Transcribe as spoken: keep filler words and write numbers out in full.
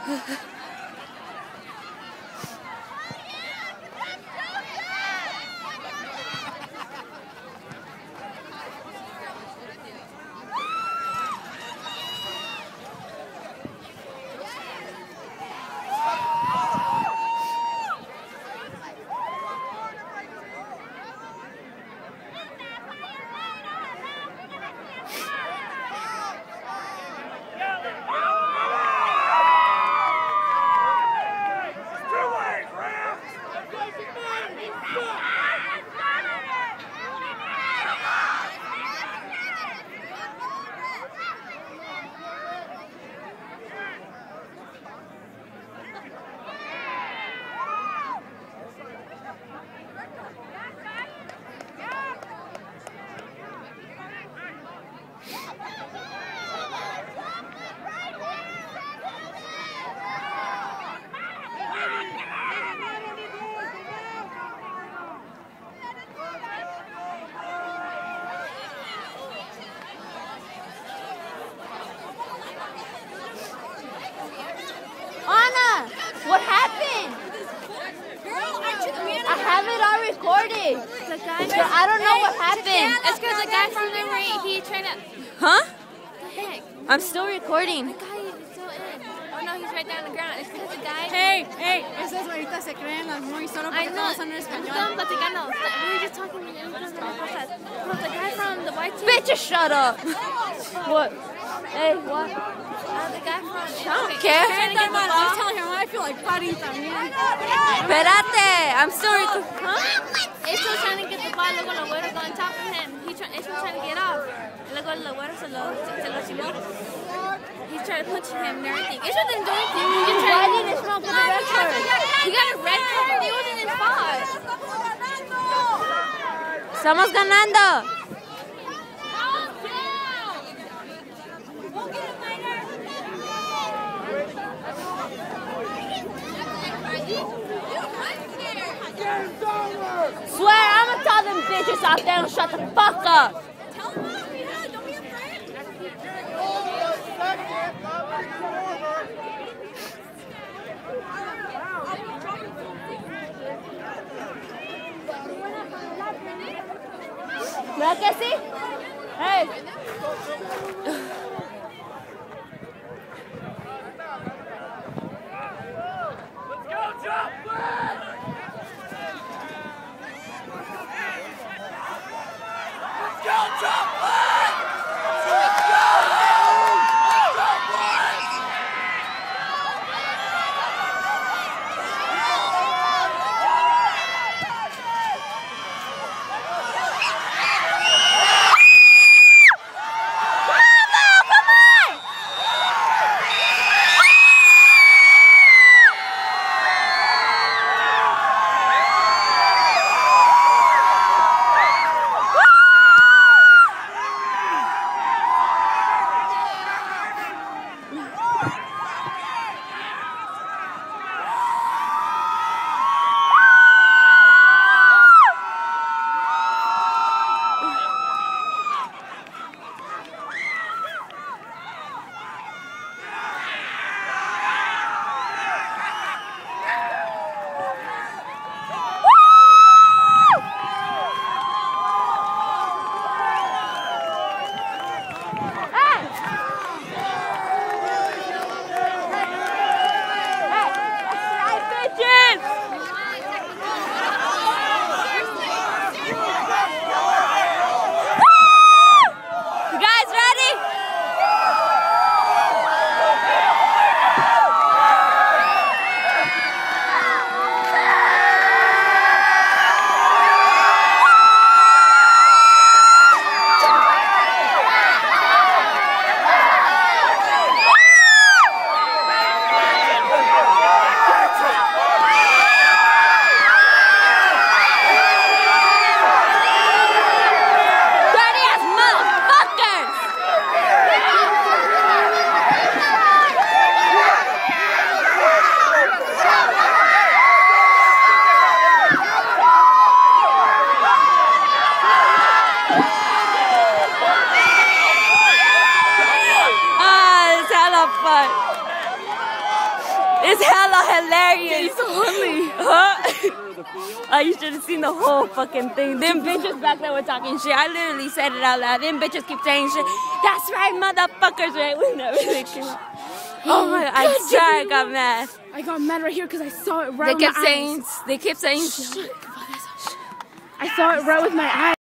What happened? I have it all recorded. The guy but I don't know what happened. It's because the guy from memory, he tried to... Huh? What the heck? I'm still recording. The guy is still in. Oh no, he's right down on the ground. It's because the guy... Hey, hey, esos ahorita se creen las muy solo porque estamos en español. Estamos platicando. We were just talking in English. No, the guy from the white team... Bitch, just shut up. What? Hey, what? Uh, the guy from... I don't care. I was telling him I feel like fighting también. Espérate, I'm still recording. Huh? It's still trying to get the ball. Luego los güeros go on top of him. He try, it's still trying to get off. Luego los güeros se lo, se lo chingó. He's trying to punch him and everything. It's not didn't do anything. He just tried to... Why smoke with the red card? He got a red card. He wasn't in five. Estamos ganando. Swear, I'm gonna tell them bitches out there to shut the fuck up. Tell them out, yeah, don't be afraid. ¿Verdad que sí? Hey. Let's go, Joplin! Let's go, Joplin! Let's go! It's hella hilarious. He's so funny. Huh? Oh, you should have seen the whole fucking thing. Them bitches back there were talking shit. I literally said it out loud. Them bitches keep saying shit. That's right, motherfuckers, right? We never really came out. Oh my god, I swear I got mad. I got mad right here because I saw it right They with kept my saying, eyes. they kept saying, I saw it right with my eyes.